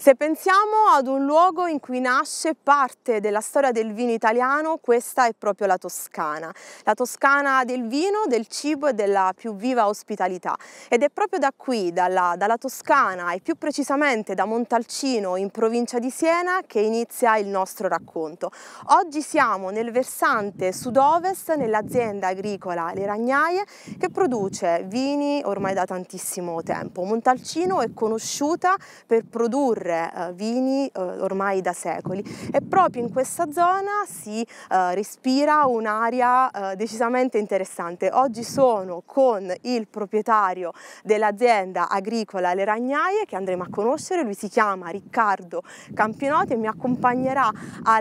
Se pensiamo ad un luogo in cui nasce parte della storia del vino italiano, questa è proprio la Toscana. La Toscana del vino, del cibo e della più viva ospitalità. Ed è proprio da qui, dalla Toscana e più precisamente da Montalcino in provincia di Siena, che inizia il nostro racconto. Oggi siamo nel versante sud-ovest, nell'azienda agricola Le Ragnaie, che produce vini ormai da tantissimo tempo. Montalcino è conosciuta per produrre vini ormai da secoli e proprio in questa zona si respira un'aria decisamente interessante. Oggi sono con il proprietario dell'azienda agricola Le Ragnaie, che andremo a conoscere. Lui si chiama Riccardo Campionoti e mi accompagnerà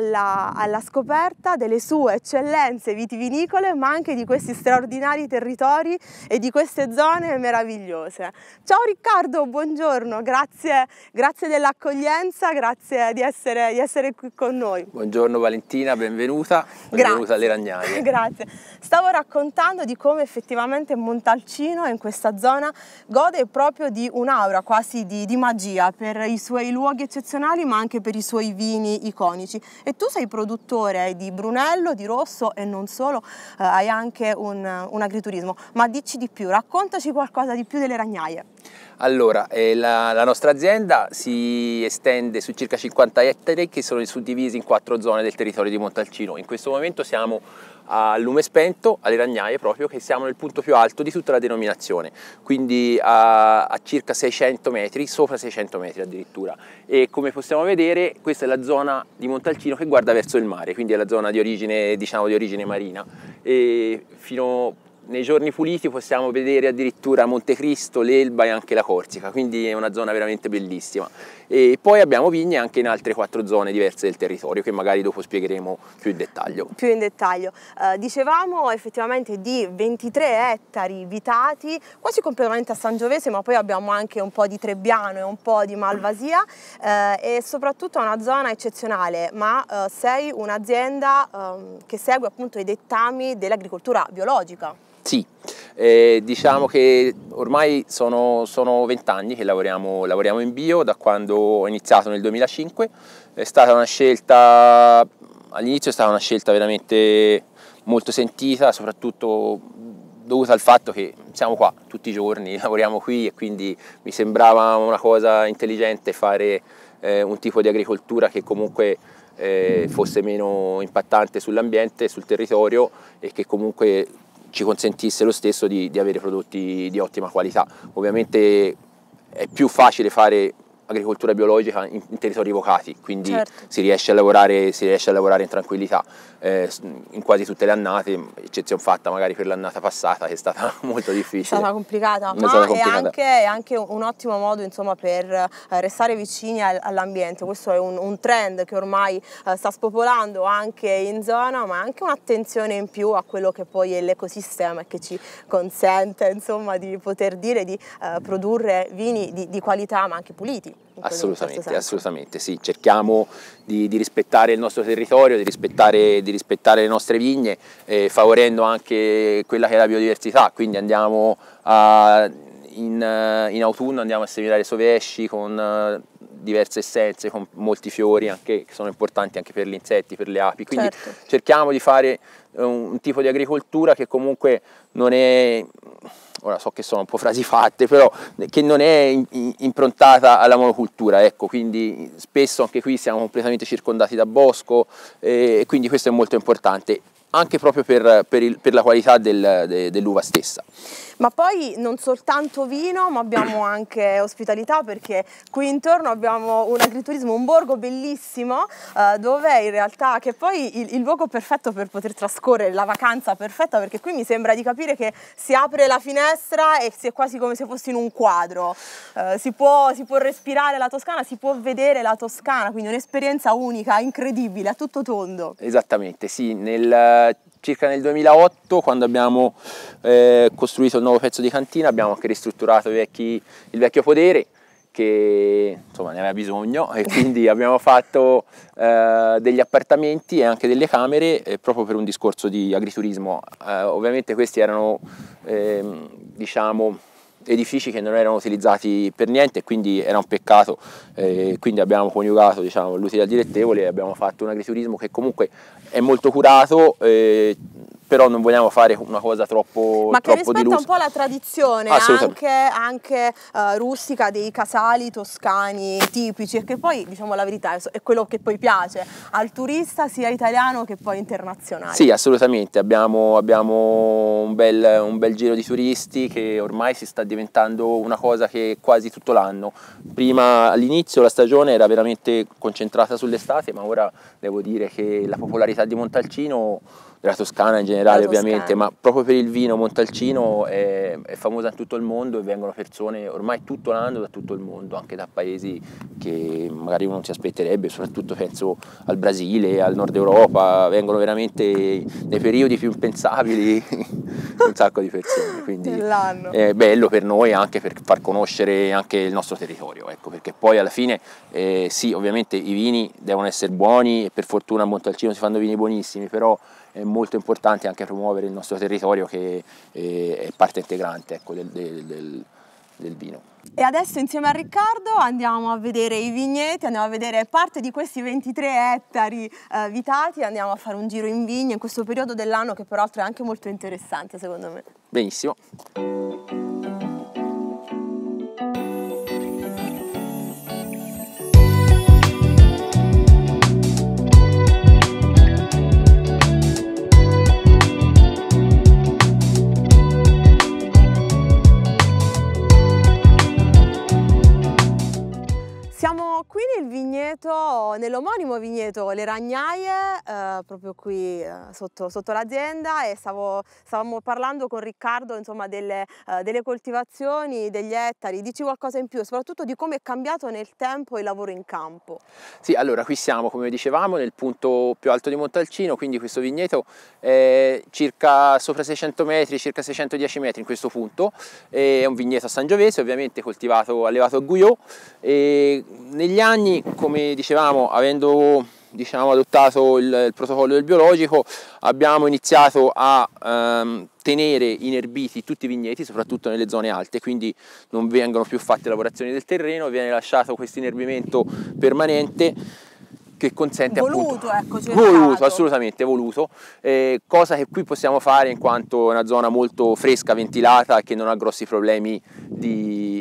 alla scoperta delle sue eccellenze vitivinicole, ma anche di questi straordinari territori e di queste zone meravigliose. Ciao Riccardo, buongiorno, grazie dell'accoglienza, grazie di essere qui con noi. Buongiorno Valentina, benvenuta alle Ragnaie. Grazie. Stavo raccontando di come effettivamente Montalcino in questa zona gode proprio di un'aura quasi di magia per i suoi luoghi eccezionali, ma anche per i suoi vini iconici. E tu sei produttore di Brunello, di Rosso e non solo, hai anche un agriturismo. Ma dici di più, raccontaci qualcosa di più delle Ragnaie. Allora, la nostra azienda si estende su circa 50 ettari che sono suddivisi in 4 zone del territorio di Montalcino. In questo momento siamo a Lume Spento, alle Ragnaie proprio, che siamo nel punto più alto di tutta la denominazione, quindi a circa 600 metri, sopra 600 metri addirittura. E come possiamo vedere questa è la zona di Montalcino che guarda verso il mare, quindi è la zona di origine, diciamo, di origine marina. E fino nei giorni puliti possiamo vedere addirittura Montecristo, l'Elba e anche la Corsica, quindi è una zona veramente bellissima. E poi abbiamo vigne anche in altre 4 zone diverse del territorio che magari dopo spiegheremo più in dettaglio. Dicevamo effettivamente di 23 ettari vitati, quasi completamente a Sangiovese, ma poi abbiamo anche un po' di Trebbiano e un po' di Malvasia e soprattutto una zona eccezionale, ma sei un'azienda che segue appunto i dettami dell'agricoltura biologica. Sì, diciamo che ormai sono 20 anni che lavoriamo in bio, da quando ho iniziato nel 2005. È stata una scelta, all'inizio è stata una scelta veramente molto sentita, soprattutto dovuta al fatto che siamo qua tutti i giorni, lavoriamo qui e quindi mi sembrava una cosa intelligente fare un tipo di agricoltura che comunque fosse meno impattante sull'ambiente, sul territorio e che comunque ci consentisse lo stesso di avere prodotti di ottima qualità. Ovviamente è più facile fare agricoltura biologica in territori vocati, quindi certo, si riesce a lavorare in tranquillità in quasi tutte le annate, eccezione fatta magari per l'annata passata che è stata molto difficile. È stata complicata, ma è anche un ottimo modo, insomma, per restare vicini all'ambiente. Questo è un trend che ormai sta spopolando anche in zona, ma anche un'attenzione in più a quello che poi è l'ecosistema e che ci consente, insomma, di poter dire di produrre vini di qualità ma anche puliti. Assolutamente sì, cerchiamo di rispettare il nostro territorio, di rispettare le nostre vigne, favorendo anche quella che è la biodiversità, quindi andiamo in autunno andiamo a seminare sovesci con diverse essenze, con molti fiori anche, che sono importanti anche per gli insetti, per le api, quindi certo, cerchiamo di fare un tipo di agricoltura che comunque non è, ora so che sono un po' frasi fatte, però che non è improntata alla monocultura, ecco, quindi spesso anche qui siamo completamente circondati da bosco e quindi questo è molto importante anche proprio per la qualità dell'uva stessa. Ma poi non soltanto vino, ma abbiamo anche ospitalità, perché qui intorno abbiamo un agriturismo, un borgo bellissimo, dove in realtà, che poi il luogo perfetto per poter trascorrere la vacanza perfetta, perché qui mi sembra di capire che si apre la finestra e si è quasi come se fossi in un quadro, si può respirare la Toscana, si può vedere la Toscana, quindi un'esperienza unica, incredibile, a tutto tondo. Esattamente, sì, circa nel 2008, quando abbiamo costruito il nuovo pezzo di cantina, abbiamo anche ristrutturato il vecchio podere che insomma ne aveva bisogno e quindi abbiamo fatto degli appartamenti e anche delle camere proprio per un discorso di agriturismo. Ovviamente questi erano diciamo edifici che non erano utilizzati per niente, quindi era un peccato, quindi abbiamo coniugato, diciamo, l'utile al dilettevole e abbiamo fatto un agriturismo che comunque è molto curato, però non vogliamo fare una cosa troppo ma che troppo rispetta dilusa. un po' la tradizione anche rustica dei casali toscani tipici, e che poi, diciamo la verità, è quello che poi piace al turista sia italiano che poi internazionale. Sì, assolutamente, abbiamo un bel giro di turisti che ormai si sta diventando una cosa che quasi tutto l'anno. Prima, all'inizio, la stagione era veramente concentrata sull'estate, ma ora devo dire che la popolarità di Montalcino, della Toscana in generale ovviamente, ma proprio per il vino Montalcino è famosa in tutto il mondo e vengono persone ormai tutto l'anno da tutto il mondo, anche da paesi che magari uno non si aspetterebbe, soprattutto penso al Brasile, al Nord Europa, vengono veramente nei periodi più impensabili un sacco di persone, quindi è bello per noi anche per far conoscere anche il nostro territorio, ecco, perché poi alla fine sì, ovviamente i vini devono essere buoni e per fortuna a Montalcino si fanno vini buonissimi, però è molto importante anche promuovere il nostro territorio che è parte integrante, ecco, del vino. E adesso insieme a Riccardo andiamo a vedere i vigneti, andiamo a vedere parte di questi 23 ettari vitati, andiamo a fare un giro in vigna in questo periodo dell'anno che peraltro è anche molto interessante secondo me. Benissimo. Siamo qui nel vigneto, nell'omonimo vigneto Le Ragnaie, proprio qui sotto l'azienda, e stavamo parlando con Riccardo, insomma, delle coltivazioni, degli ettari. Dici qualcosa in più, soprattutto di come è cambiato nel tempo il lavoro in campo. Sì, allora qui siamo, come dicevamo, nel punto più alto di Montalcino, quindi questo vigneto è circa sopra 600 metri, circa 610 metri in questo punto, è un vigneto a Sangiovese, ovviamente allevato a Guyot, e negli anni, come dicevamo, avendo adottato il protocollo del biologico, abbiamo iniziato a tenere inerbiti tutti i vigneti, soprattutto nelle zone alte, quindi non vengono più fatte lavorazioni del terreno, viene lasciato questo inerbimento permanente che consente voluto, appunto, ecco, voluto, assolutamente voluto, cosa che qui possiamo fare in quanto è una zona molto fresca, ventilata, che non ha grossi problemi di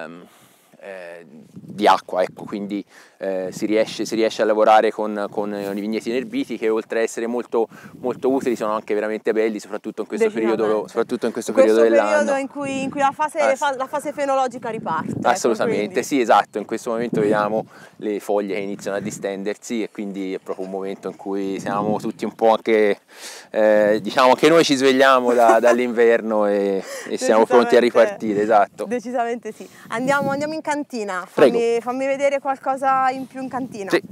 acqua, ecco, quindi si riesce a lavorare con i vigneti inerbiti che, oltre a essere molto utili, sono anche veramente belli, soprattutto in questo periodo dell'anno, in cui la fase fenologica riparte. Assolutamente, ecco, sì, esatto, in questo momento vediamo le foglie che iniziano a distendersi e quindi è proprio un momento in cui siamo tutti un po' anche, diciamo che noi ci svegliamo dall'inverno e siamo pronti a ripartire, esatto. Decisamente sì. Andiamo in cantina, fammi vedere qualcosa in più in cantina. Sì.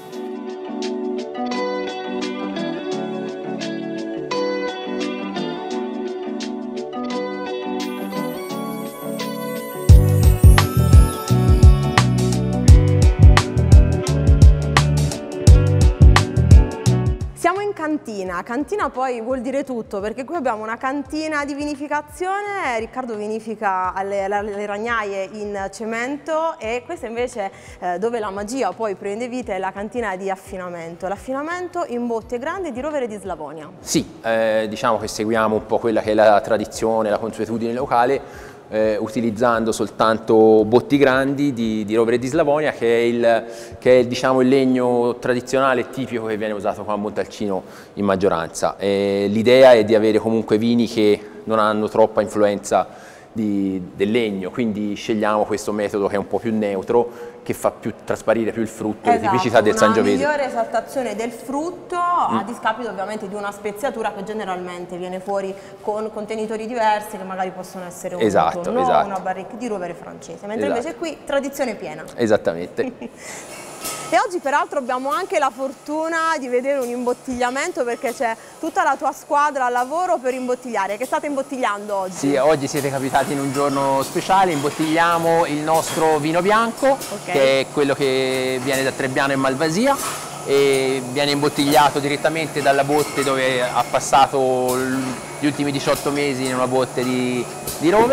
Siamo in cantina, cantina poi vuol dire tutto, perché qui abbiamo una cantina di vinificazione, Riccardo vinifica le Ragnaie in cemento, e questa invece dove la magia poi prende vita è la cantina di affinamento, l'affinamento in botte grandi di Rovere di Slavonia. Sì, diciamo che seguiamo un po' quella che è la tradizione, la consuetudine locale, utilizzando soltanto botti grandi di Rovere di Slavonia, che è diciamo, il legno tradizionale e tipico che viene usato qua a Montalcino in maggioranza. L'idea è di avere comunque vini che non hanno troppa influenza del legno, quindi scegliamo questo metodo che è un po' più neutro, che fa trasparire più il frutto, esatto, le tipicità del Sangiovese. Una migliore esaltazione del frutto a discapito ovviamente di una speziatura che generalmente viene fuori con contenitori diversi, che magari possono essere un tonneau, una barrique di Rovere francese, mentre invece qui tradizione piena. Esattamente. E oggi peraltro abbiamo anche la fortuna di vedere un imbottigliamento, perché c'è tutta la tua squadra al lavoro per imbottigliare. Che state imbottigliando oggi? Sì, oggi siete capitati in un giorno speciale, imbottigliamo il nostro vino bianco, che è quello che viene da Trebbiano e Malvasia, e viene imbottigliato direttamente dalla botte dove ha passato gli ultimi 18 mesi in una botte di Rovere.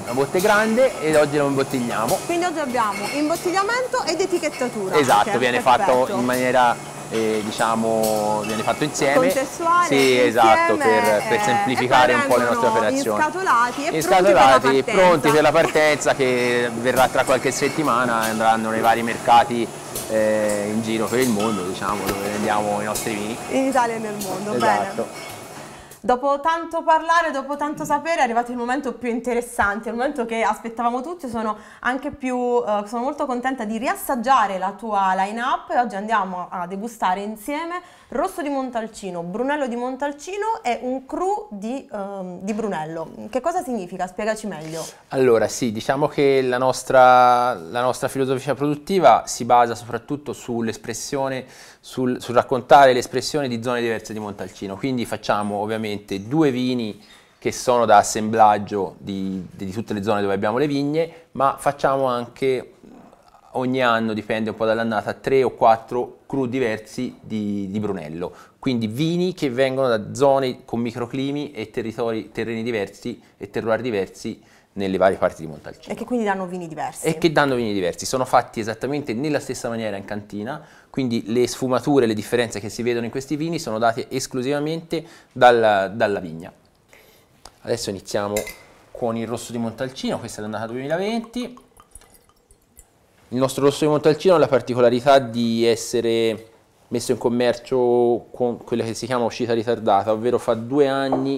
una botte grande, ed oggi lo imbottigliamo. Quindi oggi abbiamo imbottigliamento ed etichettatura. Esatto, viene fatto perfetto. in maniera, diciamo, viene fatto insieme. Contestuale, sì, esatto, insieme, per semplificare un po' le nostre operazioni. Inscatolati e Inscatolati, pronti per la partenza, che verrà tra qualche settimana, andranno nei vari mercati in giro per il mondo, diciamo, dove vendiamo i nostri vini. In Italia e nel mondo, Esatto. bene. Dopo tanto parlare, dopo tanto sapere, è arrivato il momento più interessante, il momento che aspettavamo tutti. Sono molto contenta di riassaggiare la tua line-up e oggi andiamo a degustare insieme Rosso di Montalcino, Brunello di Montalcino e un cru di Brunello. Che cosa significa? Spiegaci meglio. Allora sì, diciamo che la nostra filosofia produttiva si basa soprattutto sull'espressione, sul raccontare l'espressione di zone diverse di Montalcino, quindi facciamo ovviamente 2 vini che sono da assemblaggio di tutte le zone dove abbiamo le vigne, ma facciamo anche ogni anno, dipende un po' dall'annata, 3 o 4 cru diversi di Brunello, quindi vini che vengono da zone con microclimi e terreni diversi e terroir diversi nelle varie parti di Montalcino. E che quindi danno vini diversi. E che danno vini diversi, sono fatti esattamente nella stessa maniera in cantina, quindi le sfumature, le differenze che si vedono in questi vini sono date esclusivamente dalla vigna. Adesso iniziamo con il Rosso di Montalcino, questa è l'annata 2020. Il nostro Rosso di Montalcino ha la particolarità di essere messo in commercio con quella che si chiama uscita ritardata, ovvero fa 2 anni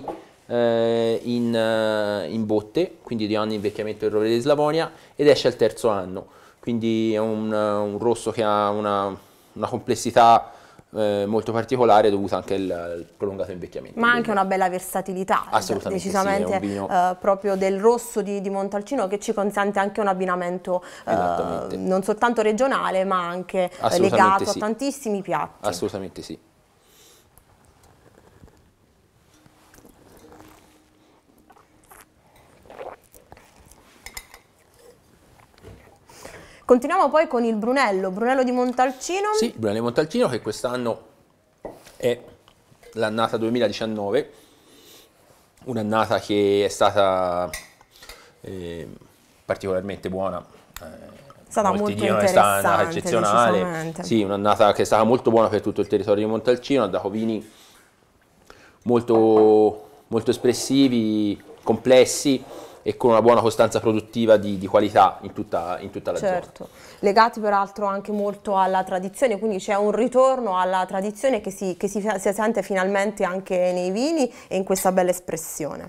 in botte, quindi 2 anni di invecchiamento del rovere di Slavonia, ed esce al 3° anno, quindi è un rosso che ha una complessità molto particolare dovuta anche al prolungato invecchiamento. Ma anche una bella versatilità, assolutamente decisamente, sì, è un vino proprio del Rosso di Montalcino, che ci consente anche un abbinamento non soltanto regionale ma anche legato a tantissimi piatti. Assolutamente sì. Continuiamo poi con il Brunello di Montalcino. Sì, Brunello di Montalcino, che quest'anno è l'annata 2019, un'annata che è stata particolarmente buona. È stata molto interessante, è stata un'annata eccezionale. Sì, un'annata che è stata molto buona per tutto il territorio di Montalcino, ha dato vini molto, molto espressivi, complessi e con una buona costanza produttiva di qualità in tutta la zona. Legati peraltro anche molto alla tradizione, quindi c'è un ritorno alla tradizione che si sente finalmente anche nei vini e in questa bella espressione.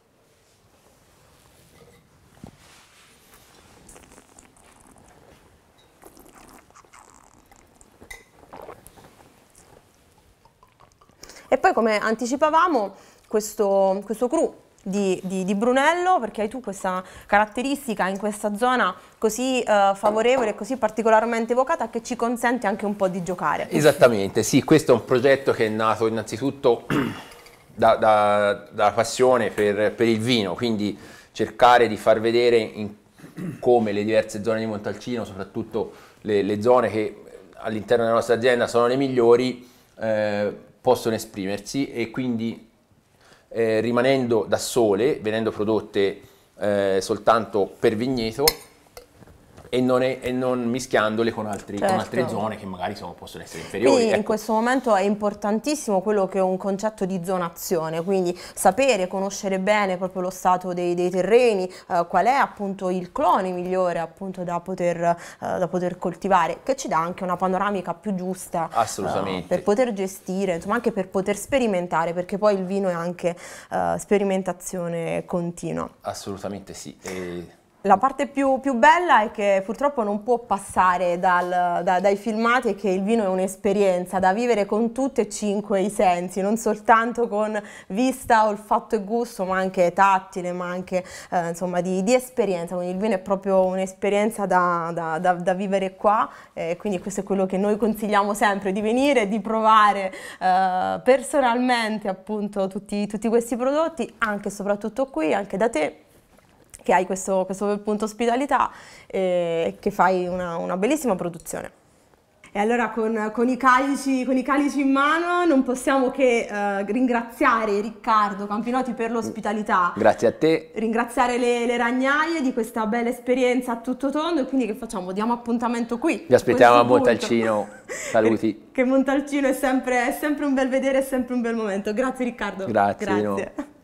E poi, come anticipavamo, questo cru di Brunello, perché hai tu questa caratteristica in questa zona così favorevole e così particolarmente evocata, che ci consente anche un po' di giocare. Esattamente, sì, questo è un progetto che è nato innanzitutto da passione per il vino, quindi cercare di far vedere come le diverse zone di Montalcino, soprattutto le zone che all'interno della nostra azienda sono le migliori, possono esprimersi, e quindi rimanendo da sole, venendo prodotte soltanto per vigneto e non mischiandole con altre zone che magari possono essere inferiori. Quindi ecco. In questo momento è importantissimo quello che è un concetto di zonazione, quindi sapere, conoscere bene proprio lo stato dei terreni, qual è appunto il clone migliore appunto da poter coltivare, che ci dà anche una panoramica più giusta per poter gestire, insomma anche per poter sperimentare, perché poi il vino è anche sperimentazione continua. Assolutamente sì. La parte più bella è che purtroppo non può passare dai filmati, è che il vino è un'esperienza da vivere con tutti e 5 i sensi, non soltanto con vista, olfatto e gusto, ma anche tattile, ma anche insomma di esperienza. Quindi il vino è proprio un'esperienza da vivere qua, quindi questo è quello che noi consigliamo sempre, di venire, di provare personalmente appunto tutti questi prodotti, anche e soprattutto qui, anche da te, che hai questo punto ospitalità e che fai una bellissima produzione. E allora con i calici in mano non possiamo che ringraziare Riccardo Campinotti per l'ospitalità. Grazie a te. Ringraziare le Ragnaie di questa bella esperienza a tutto tondo, e quindi che facciamo? Diamo appuntamento qui. Vi aspettiamo a Montalcino. Saluti. Che Montalcino è sempre un bel vedere, è sempre un bel momento. Grazie Riccardo. Grazie.